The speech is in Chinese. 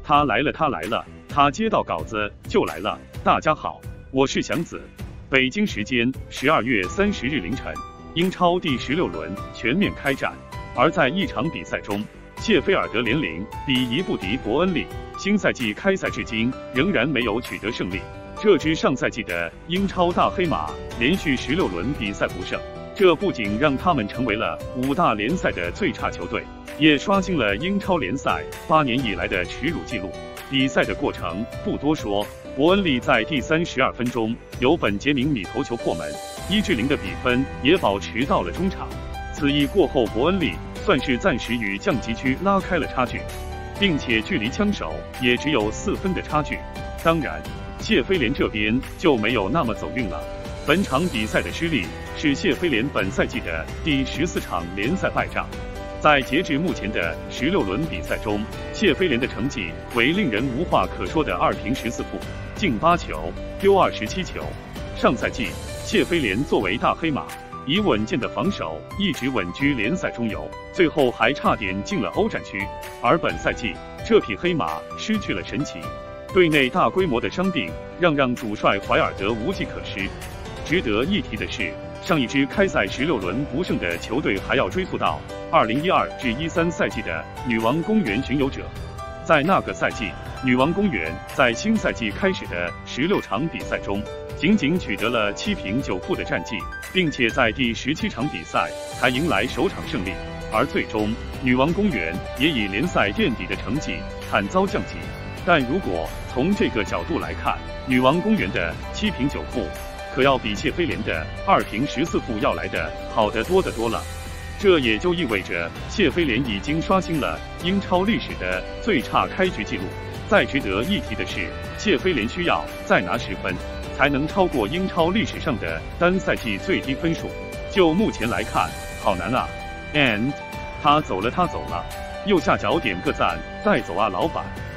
他来了，他来了，他接到稿子就来了。大家好，我是祥子。北京时间12月30日凌晨，英超第16轮全面开战。而在一场比赛中，谢菲尔德联0比1不敌伯恩利。新赛季开赛至今仍然没有取得胜利。这支上赛季的英超大黑马连续16轮比赛不胜，这不仅让他们成为了5大联赛的最差球队，也刷新了英超联赛8年以来的耻辱纪录。比赛的过程不多说，伯恩利在第32分钟由本杰明米头球破门，1-0的比分也保持到了中场。此役过后，伯恩利算是暂时与降级区拉开了差距，并且距离枪手也只有4分的差距。当然，谢菲联这边就没有那么走运了。本场比赛的失利是谢菲联本赛季的第14场联赛败仗。在截至目前的16轮比赛中，谢菲联的成绩为令人无话可说的2平14负，进8球，丢27球。上赛季，谢菲联作为大黑马，以稳健的防守一直稳居联赛中游，最后还差点进了欧战区。而本赛季，这匹黑马失去了神奇。队内大规模的伤病让主帅怀尔德无计可施。值得一提的是，上一支开赛16轮不胜的球队还要追溯到2012至13赛季的女王公园巡游者。在那个赛季，女王公园在新赛季开始的16场比赛中，仅仅取得了7平9负的战绩，并且在第17场比赛才迎来首场胜利。而最终，女王公园也以联赛垫底的成绩惨遭降级。但如果从这个角度来看，女王公园的7平9负可要比谢菲联的2平14负要来的好得多得多了。这也就意味着谢菲联已经刷新了英超历史的最差开局纪录。再值得一提的是，谢菲联需要再拿10分才能超过英超历史上的单赛季最低分数。就目前来看，好难啊。And 他走了，他走了。右下角点个赞，带走啊，老板。